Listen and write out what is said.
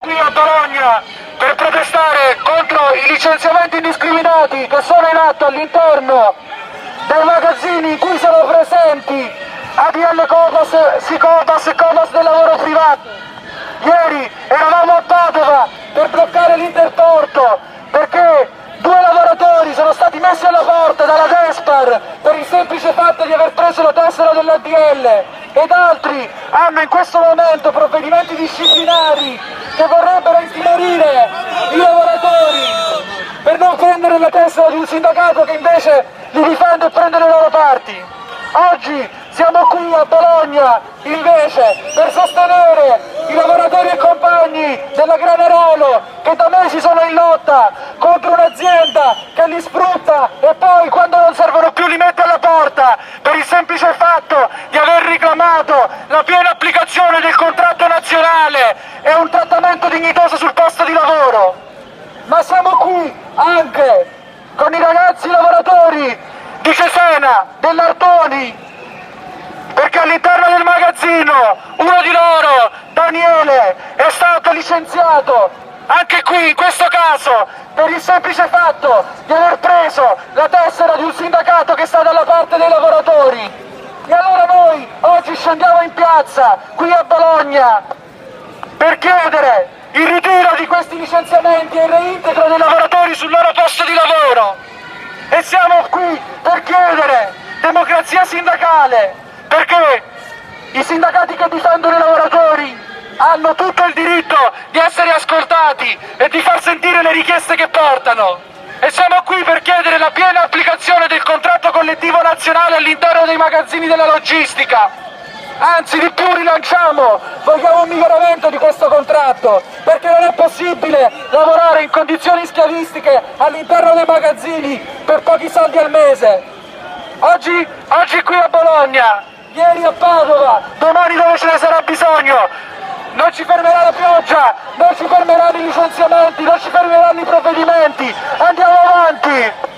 qui a Bologna per protestare contro i licenziamenti indiscriminati che sono in atto all'interno dei magazzini in cui sono presenti ADL Cobas, Sicobas e Cobas del lavoro privato. Ieri eravamo a Padova per bloccare l'Interporto perché 2 lavoratori sono stati messi alla porta dalla Despar per il semplice fatto di aver preso la tessera dell'ADL, ed altri hanno in questo momento provvedimenti disciplinari che vorrebbero intimorire i lavoratori per non prendere la tessera di un sindacato che invece li difende e prende le loro parti. Oggi siamo qui a Bologna invece per sostenere i lavoratori e compagni della Granarolo che da mesi sono in lotta contro un'azienda che li sfrutta e poi quando non servono più li mette alla porta per il semplice fatto di aver reclamato la piena applicazione del contratto nazionale e un trattamento dignitoso sul posto di lavoro. Ma siamo qui anche con i ragazzi lavoratori di Cesena, dell'Artoni, perché all'interno del magazzino uno di loro, Daniele, è stato licenziato, anche qui in questo caso, per il semplice fatto di aver preso la tessera di un sindacato che sta dalla parte dei lavoratori. E allora noi oggi scendiamo in piazza, qui a Bologna, per chiedere il ritiro di questi licenziamenti e il reintegro dei lavoratori sul loro posto di lavoro. E siamo qui per chiedere democrazia sindacale, perché i sindacati che difendono i lavoratori hanno tutto il diritto di essere ascoltati e di far sentire le richieste che portano. E siamo qui per chiedere la piena applicazione del contratto collettivo nazionale all'interno dei magazzini della logistica. Anzi, di più vogliamo un miglioramento di questo contratto, perché non è possibile lavorare in condizioni schiavistiche all'interno dei magazzini per pochi soldi al mese. Oggi qui a Bologna, ieri a Padova, domani dove ce ne sarà bisogno. Non ci fermerà la pioggia, non ci fermeranno i licenziamenti, non ci fermeranno i provvedimenti. Andiamo avanti!